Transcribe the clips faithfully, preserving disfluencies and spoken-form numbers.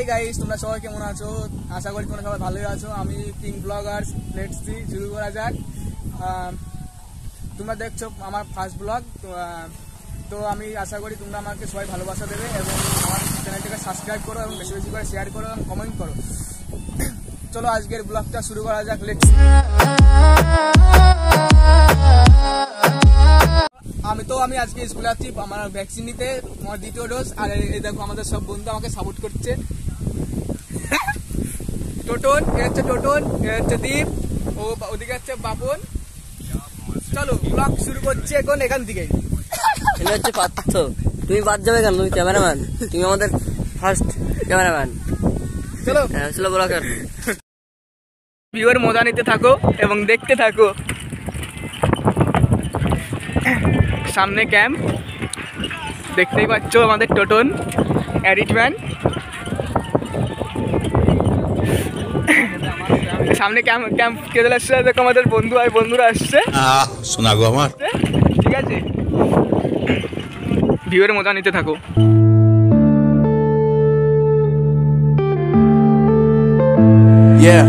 Hey guys তোমরা সবাই কেমন আছো আশা করি তোমরা সবাই ভালোই আছো আমি কিং ব্লগার্স লেটস সি শুরু করা যাক তোমরা দেখছো আমার ফার্স্ট ব্লগ তো আমি আশা করি তোমরা আমাকে সবাই ভালোবাসা দেবে এবং আমার চ্যানেলটাকে সাবস্ক্রাইব করো এবং বেশি বেশি করে শেয়ার করো এবং কমেন্ট করো চলো আজকের ব্লগটা শুরু করা যাক লেটস আমি তো আমি আজকে স্কুলে আছি আমার ভ্যাকসিন নিতে আমার দ্বিতীয় ডোজ আর এই দেখো আমাদের সব বন্ধু আমাকে সাপোর্ট করছে টোটন এ হচ্ছে টোটন এ হচ্ছে দীপ ও ওদিকে হচ্ছে বাপন চলো ব্লগ শুরু করছি এখন এখান থেকে এটা হচ্ছে পার্থ তুমি বাদ যাবে কেন তুমি ক্যামেরাম্যান তুমি আমাদের ফার্স্ট ক্যামেরাম্যান চলো চলো ব্লগার ভিউয়ার মজা নিতে থাকো এবং দেখতে থাকো সামনে ক্যাম্প দেখতেই পাচ্ছ আমাদের টোটন এডিটম্যান সামনে ক্যাম্প ক্যাম্প কেদার আসছে দেখো আমাদের বন্ধু আর বন্ধুরা আসছে শোনা গো আমার ঠিক আছে ভিউয়ার মজা নিতে থাকো Yeah.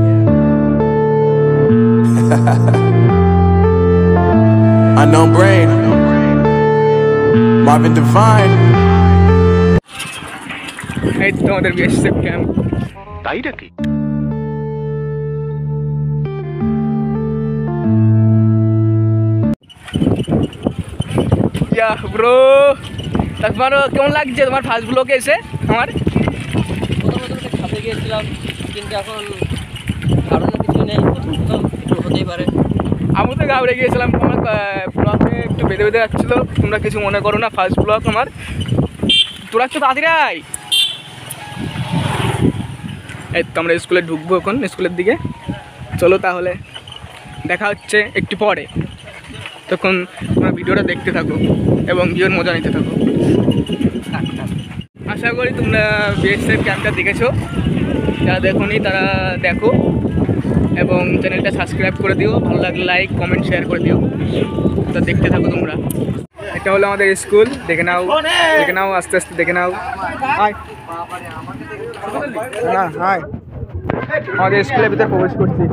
Unknown brain. Marvin Divine. এই তো আমাদের বিএসএফ ক্যাম্প তাই নাকি ইয়া ব্রো তারপর কেমন লাগছে তোমার ফার্স্ট ব্লগে এসে আমার প্রথমে খাতে গিয়েছিলাম কিন্তু এখন কারণ কিছু নেই তো কিছু হতেই পারে আমি তো ঘাবড়ে গিয়েছিলাম আমার ব্লগে একটু বেঁধে বেঁধে যাচ্ছিলো তোমরা কিছু মনে করো না ফার্স্ট ব্লগ আমার তোরা একটু তাড়াতাড়ি আয় এই তো আমরা স্কুলে ঢুকবো এখন স্কুলের দিকে চলো তাহলে দেখা হচ্ছে একটু পরে তখন তোমরা ভিডিওটা দেখতে থাকো এবং ভিডিওর মজা নিতে থাকো আশা করি তোমরা বিএসএফ ক্যাম্পটা দেখেছো যারা দেখোনি তারা দেখো এবং চ্যানেলটা সাবস্ক্রাইব করে দিও ভালো লাগলে লাইক কমেন্ট শেয়ার করে দিও তা দেখতে থাকো তোমরা এটা হলো আমাদের স্কুল দেখে নাও দেখে নাও আস্তে আস্তে দেখে নাও হাই না হাই আমাদের স্কুলের ভিতরে প্রবেশ করছি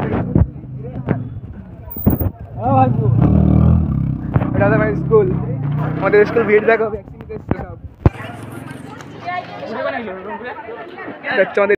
এটা আমাদের স্কুল আমাদের স্কুল ভিড় দেখো ভ্যাকসিন নিতে এসছে সব দেখছো আমাদের